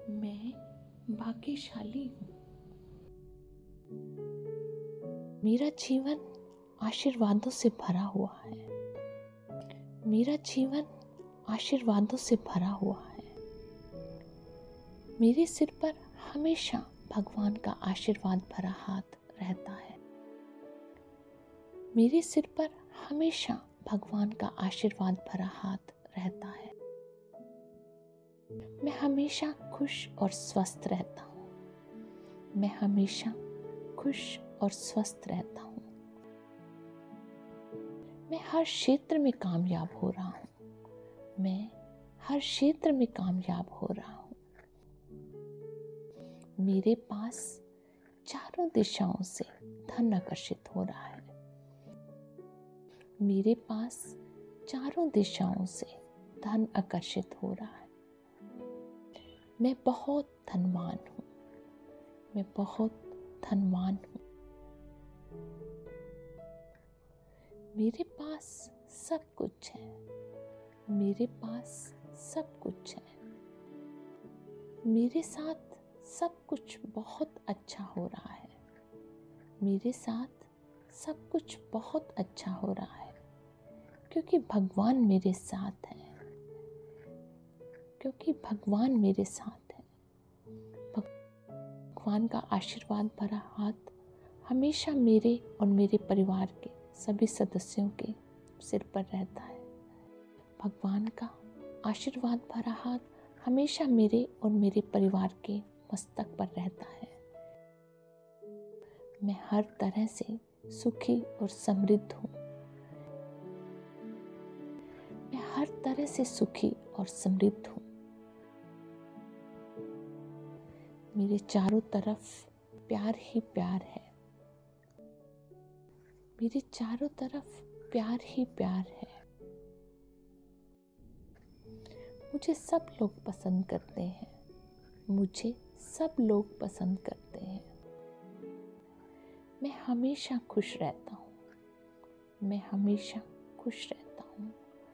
मैं भाग्यशाली हूँ। मेरा जीवन आशीर्वादों से भरा हुआ है। मेरा जीवन आशीर्वादों से भरा हुआ है। मेरे सिर पर हमेशा भगवान का आशीर्वाद भरा हाथ रहता है। मेरे सिर पर हमेशा भगवान का आशीर्वाद भरा हाथ रहता है। मैं हमेशा खुश और स्वस्थ रहता हूँ। मैं हमेशा खुश और स्वस्थ रहता हूँ। मैं हर क्षेत्र में कामयाब हो रहा हूँ। मैं हर क्षेत्र में कामयाब हो रहा हूँ। मेरे पास चारों दिशाओं से धन आकर्षित हो रहा है। मेरे पास चारों दिशाओं से धन आकर्षित हो रहा है। मैं बहुत धनवान हूँ। मैं बहुत धनवान हूँ। मेरे पास सब कुछ है। मेरे पास सब कुछ है। मेरे साथ सब कुछ बहुत अच्छा हो रहा है। मेरे साथ सब कुछ बहुत अच्छा हो रहा है क्योंकि भगवान मेरे साथ है। क्योंकि भगवान मेरे साथ है। भगवान का आशीर्वाद भरा हाथ हमेशा मेरे और मेरे परिवार के सभी सदस्यों के सिर पर रहता है। भगवान का आशीर्वाद भरा हाथ हमेशा मेरे और मेरे परिवार के मस्तक पर रहता है। मैं हर तरह से सुखी और समृद्ध हूँ। मैं हर तरह से सुखी और समृद्ध हूँ। मेरे चारों तरफ प्यार ही प्यार है। मेरे चारों तरफ प्यार ही प्यार है। मुझे सब लोग पसंद करते हैं। मुझे सब लोग पसंद करते हैं। मैं हमेशा खुश रहता हूँ। मैं हमेशा खुश रहता हूँ।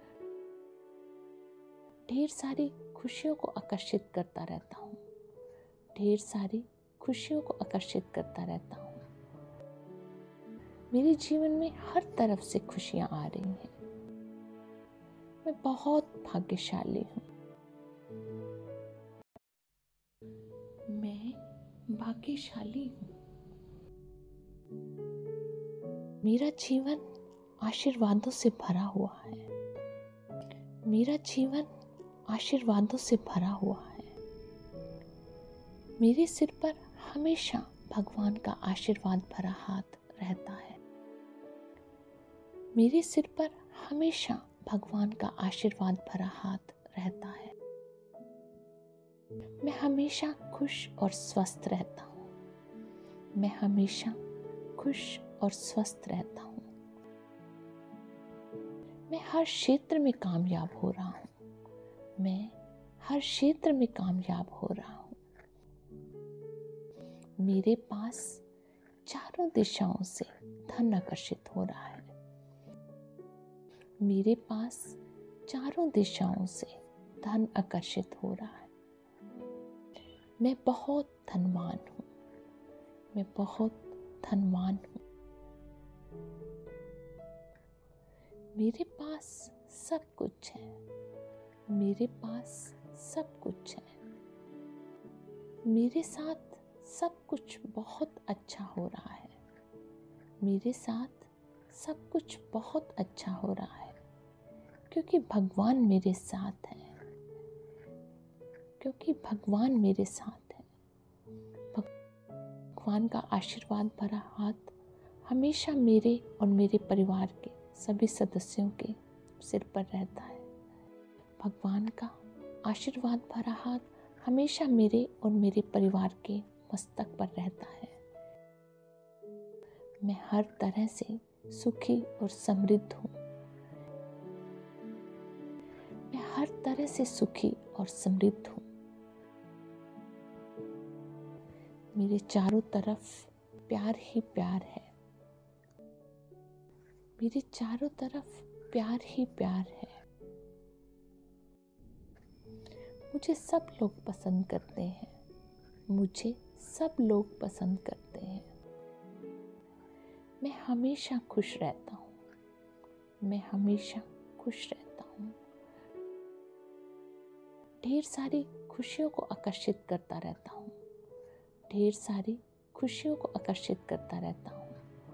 ढेर सारी खुशियों को आकर्षित करता रहता हूँ। ढेर सारी खुशियों को आकर्षित करता रहता हूँ। मेरे जीवन में हर तरफ से खुशियाँ आ रही हैं। मैं बहुत भाग्यशाली हूँ। मैं भाग्यशाली हूँ। मेरा जीवन आशीर्वादों से भरा हुआ है। मेरा जीवन आशीर्वादों से भरा हुआ है। मेरे सिर पर हमेशा भगवान का आशीर्वाद भरा हाथ रहता है। मेरे सिर पर हमेशा भगवान का आशीर्वाद भरा हाथ रहता है। मैं हमेशा खुश और स्वस्थ रहता हूँ। मैं हमेशा खुश और स्वस्थ रहता हूँ। मैं हर क्षेत्र में कामयाब हो रहा हूँ। मैं हर क्षेत्र में कामयाब हो रहा हूँ। मेरे पास चारों दिशाओं से धन आकर्षित हो रहा है। मेरे पास चारों दिशाओं से धन आकर्षित हो रहा है। मैं बहुत धनवान हूँ। मैं बहुत धनवान हूँ। मेरे पास सब कुछ है। मेरे पास सब कुछ है। मेरे साथ सब कुछ बहुत अच्छा हो रहा है। मेरे साथ सब कुछ बहुत अच्छा हो रहा है क्योंकि भगवान मेरे साथ है। क्योंकि भगवान मेरे साथ है। भगवान का आशीर्वाद भरा हाथ हमेशा मेरे और मेरे परिवार के सभी सदस्यों के सिर पर रहता है। भगवान का आशीर्वाद भरा हाथ हमेशा मेरे और मेरे परिवार के मस्तक पर रहता है। मैं हर तरह से सुखी और समृद्ध हूँ। मैं हर तरह से सुखी और समृद्ध हूँ। मेरे चारों तरफ प्यार ही प्यार है। मेरे चारों तरफ प्यार ही प्यार है। मुझे सब लोग पसंद करते हैं। मुझे सब लोग पसंद करते हैं। मैं हमेशा खुश रहता हूँ। मैं हमेशा खुश रहता हूँ। ढेर सारी खुशियों को आकर्षित करता रहता हूँ। ढेर सारी खुशियों को आकर्षित करता रहता हूँ।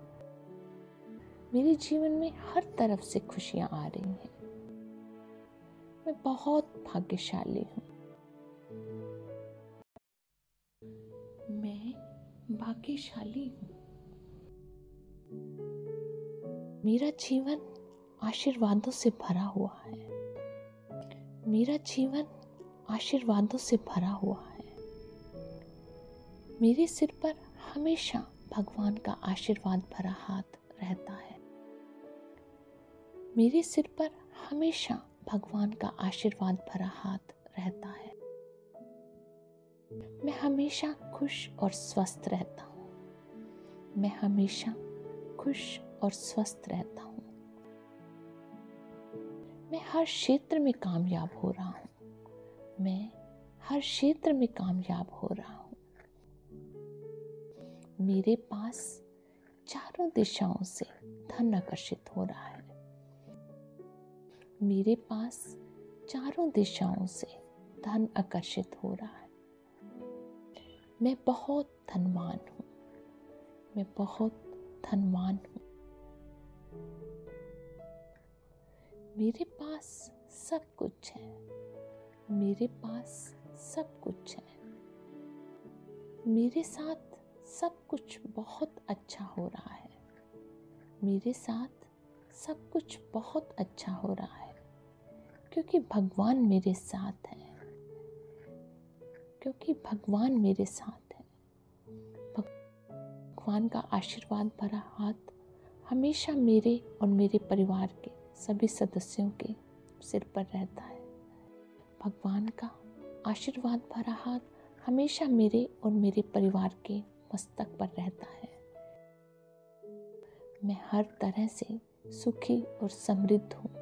मेरे जीवन में हर तरफ से खुशियाँ आ रही हैं। मैं बहुत भाग्यशाली हूँ। मैं भाग्यशाली हूँ। मेरा जीवन आशीर्वादों से भरा हुआ है। मेरा जीवन आशीर्वादों से भरा हुआ है। मेरे सिर पर हमेशा भगवान का आशीर्वाद भरा हाथ रहता है। मेरे सिर पर हमेशा भगवान का आशीर्वाद भरा हाथ रहता है। मैं हमेशा खुश और स्वस्थ रहता हूँ। मैं हमेशा खुश और स्वस्थ रहता हूँ। मैं हर क्षेत्र में कामयाब हो रहा हूँ। मैं हर क्षेत्र में कामयाब हो रहा हूँ। मेरे पास चारों दिशाओं से धन आकर्षित हो रहा है। मेरे पास चारों दिशाओं से धन आकर्षित हो रहा है। मैं बहुत धनवान हूँ। मैं बहुत धनवान हूँ। मेरे पास सब कुछ है। मेरे पास सब कुछ है। मेरे साथ सब कुछ बहुत अच्छा हो रहा है। मेरे साथ सब कुछ बहुत अच्छा हो रहा है, क्योंकि भगवान मेरे साथ है। क्योंकि भगवान मेरे साथ है। भगवान का आशीर्वाद भरा हाथ हमेशा मेरे और मेरे परिवार के सभी सदस्यों के सिर पर रहता है। भगवान का आशीर्वाद भरा हाथ हमेशा मेरे और मेरे परिवार के मस्तक पर रहता है। मैं हर तरह से सुखी और समृद्ध हूँ।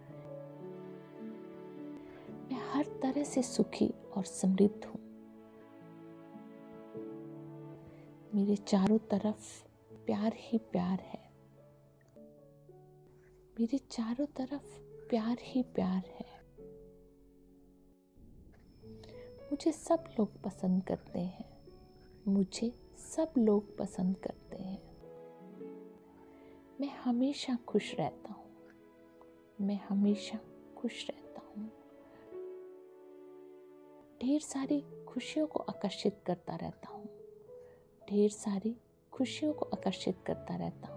मैं हर तरह से सुखी और समृद्ध हूँ। मेरे चारों तरफ प्यार ही प्यार है। मेरे चारों तरफ प्यार ही प्यार है। मुझे सब लोग पसंद करते हैं। मुझे सब लोग पसंद करते हैं। मैं हमेशा खुश रहता हूँ। मैं हमेशा खुश रहता हूँ। ढेर सारी खुशियों को आकर्षित करता रहता हूँ। ढेर सारी खुशियों को आकर्षित करता रहता हूँ।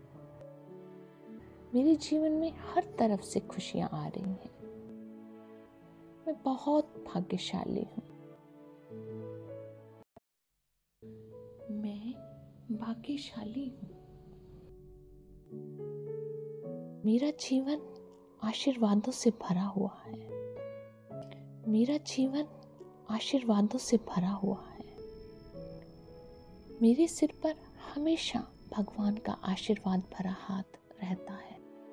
मेरे जीवन में हर तरफ से खुशियाँ आ रही हैं। मैं बहुत भाग्यशाली हूँ। मैं भाग्यशाली हूँ। मेरा जीवन आशीर्वादों से भरा हुआ है। मेरा जीवन आशीर्वादों से भरा हुआ है। मेरे सिर पर हमेशा भगवान का आशीर्वाद भरा हाथ रहता है।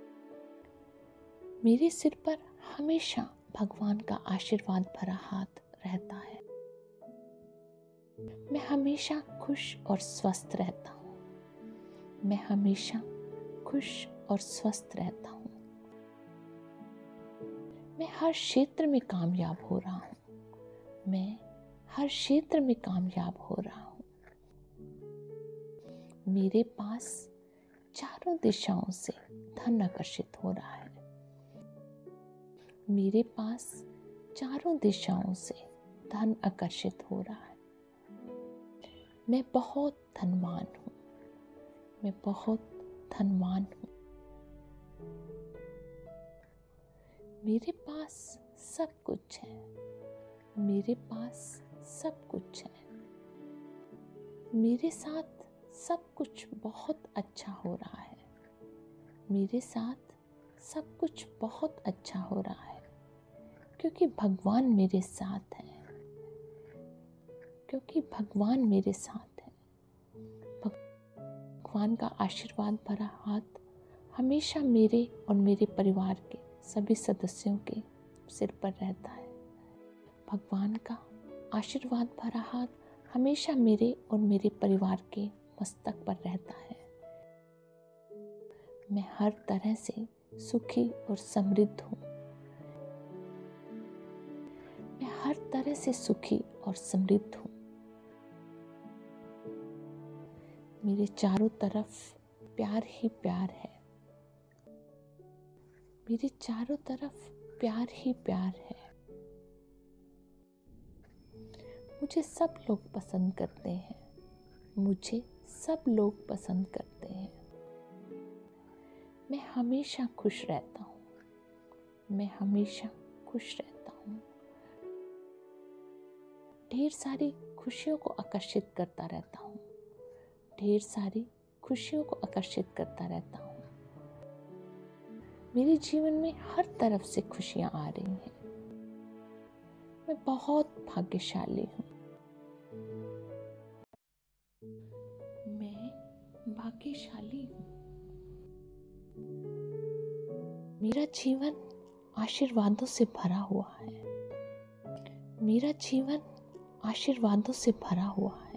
मेरे सिर पर हमेशा भगवान का आशीर्वाद भरा हाथ रहता है। मैं हमेशा खुश और स्वस्थ रहता हूँ। मैं हमेशा खुश और स्वस्थ रहता हूँ। मैं हर क्षेत्र में कामयाब हो रहा हूँ। मैं हर क्षेत्र में कामयाब हो रहा हूँ। मेरे पास चारों दिशाओं से धन आकर्षित हो रहा है। मेरे पास चारों दिशाओं से धन आकर्षित हो रहा है। मैं बहुत धनवान हूँ। मैं बहुत धनवान हूँ। मेरे पास सब कुछ है। मेरे पास सब कुछ है। मेरे साथ सब कुछ बहुत अच्छा हो रहा है। मेरे साथ सब कुछ बहुत अच्छा हो रहा है, क्योंकि भगवान मेरे साथ है। क्योंकि भगवान मेरे साथ है। भगवान का आशीर्वाद भरा हाथ हमेशा मेरे और मेरे परिवार के सभी सदस्यों के सिर पर रहता है। भगवान का आशीर्वाद भरा हाथ हमेशा मेरे और मेरे परिवार के मस्तक पर रहता है। मैं हर तरह से सुखी और समृद्ध हूँ। मैं हर तरह से सुखी और समृद्ध हूँ। मेरे चारों तरफ प्यार ही प्यार है। मेरे चारों तरफ प्यार ही प्यार है। मुझे सब लोग पसंद करते हैं। मुझे सब लोग पसंद करते हैं। मैं हमेशा खुश रहता हूँ। मैं हमेशा खुश रहता हूँ। ढेर सारी खुशियों को आकर्षित करता रहता हूँ। ढेर सारी खुशियों को आकर्षित करता रहता हूँ। मेरे जीवन में हर तरफ से खुशियाँ आ रही हैं। मैं बहुत भाग्यशाली हूँ। मैं भाग्यशाली हूँ। मेरा जीवन आशीर्वादों से भरा हुआ है। मेरा जीवन आशीर्वादों से भरा हुआ है।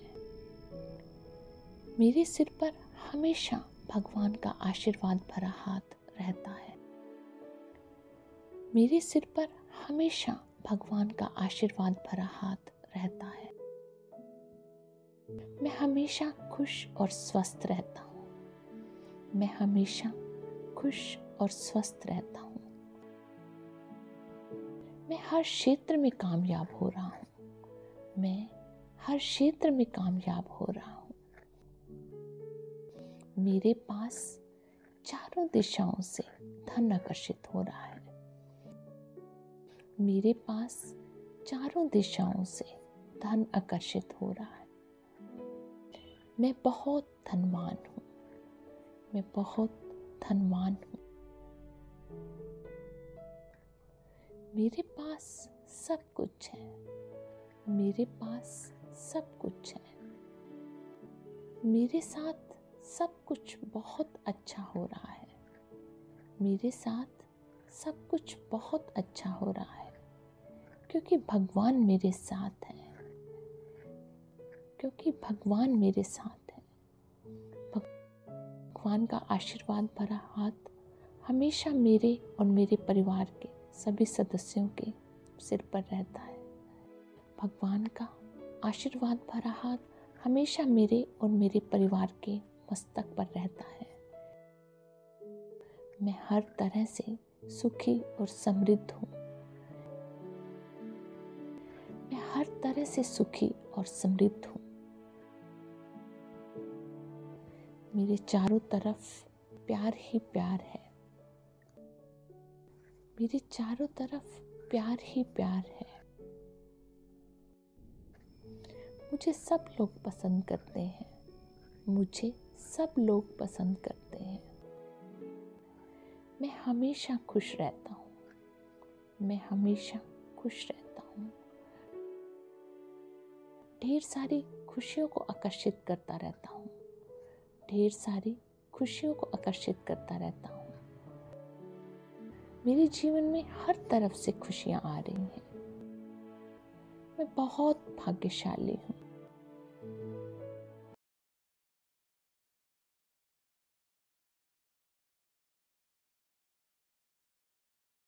मेरे सिर पर हमेशा भगवान का आशीर्वाद भरा हाथ रहता है। मेरे सिर पर हमेशा भगवान का आशीर्वाद भरा हाथ रहता है। मैं हमेशा खुश और स्वस्थ रहता हूँ। मैं हमेशा खुश और स्वस्थ रहता हूँ। मैं हर क्षेत्र में कामयाब हो रहा हूँ। मैं हर क्षेत्र में कामयाब हो रहा हूँ। मेरे पास चारों दिशाओं से धन आकर्षित हो रहा है। मेरे पास चारों दिशाओं से धन आकर्षित हो रहा है। मैं बहुत धनवान हूँ। मैं बहुत धनवान हूँ। मेरे पास सब कुछ है। मेरे पास सब कुछ है। मेरे साथ सब कुछ बहुत अच्छा हो रहा है। मेरे साथ सब कुछ बहुत अच्छा हो रहा है क्योंकि भगवान मेरे साथ है। क्योंकि भगवान मेरे साथ है। भगवान का आशीर्वाद भरा हाथ हमेशा मेरे और मेरे परिवार के सभी सदस्यों के सिर पर रहता है। भगवान का आशीर्वाद भरा हाथ हमेशा मेरे और मेरे परिवार के मस्तक पर रहता है। मैं हर तरह से सुखी और समृद्ध हूँ। मैं हर तरह से सुखी और समृद्ध हूँ। मेरे चारों तरफ प्यार ही प्यार है। मेरे चारों तरफ प्यार ही प्यार है। मुझे सब लोग पसंद करते हैं। मुझे सब लोग पसंद करते हैं। मैं हमेशा खुश रहता हूँ। मैं हमेशा खुश रहता हूँ। ढेर सारी खुशियों को आकर्षित करता रहता हूँ। ढेर सारी खुशियों को आकर्षित करता रहता हूँ। मेरे जीवन में हर तरफ से खुशियाँ आ रही हैं। मैं बहुत भाग्यशाली हूँ।